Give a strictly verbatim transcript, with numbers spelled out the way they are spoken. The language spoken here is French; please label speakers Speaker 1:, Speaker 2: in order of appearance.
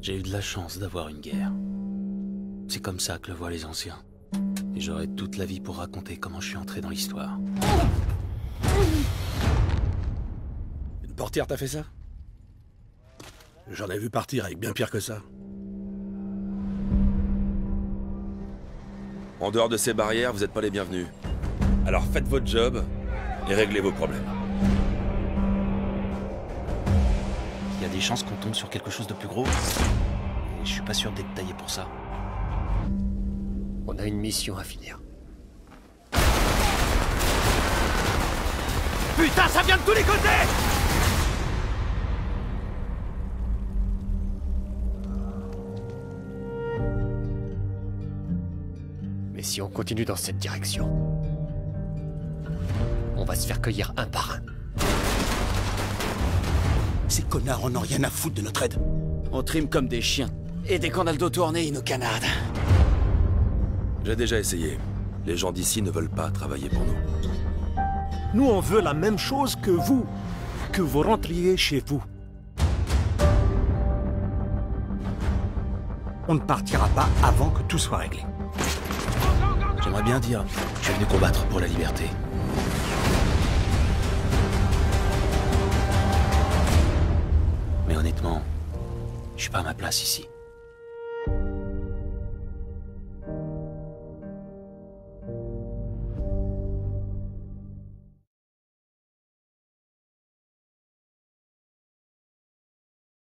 Speaker 1: J'ai eu de la chance d'avoir une guerre. C'est comme ça que le voient les anciens. Et j'aurai toute la vie pour raconter comment je suis entré dans l'histoire.
Speaker 2: Une portière t'a fait ça? J'en ai vu partir avec bien pire que ça.
Speaker 3: En dehors de ces barrières, vous n'êtes pas les bienvenus. Alors faites votre job et réglez vos problèmes.
Speaker 1: Il y a des chances qu'on tombe sur quelque chose de plus gros. Et je suis pas sûr d'être taillé pour ça.
Speaker 4: On a une mission à finir.
Speaker 5: Putain, ça vient de tous les côtés!
Speaker 4: Mais si on continue dans cette direction, on va se faire cueillir un par un.
Speaker 2: Ces connards en ont rien à foutre de notre aide.
Speaker 5: On trime comme des chiens. Et dès qu'on a le dos tourné, ils nous canardent.
Speaker 3: J'ai déjà essayé. Les gens d'ici ne veulent pas travailler pour nous.
Speaker 6: Nous, on veut la même chose que vous. Que vous rentriez chez vous. On ne partira pas avant que tout soit réglé.
Speaker 1: J'aimerais bien dire, je suis venu combattre pour la liberté. Mais honnêtement, je suis pas à ma place ici.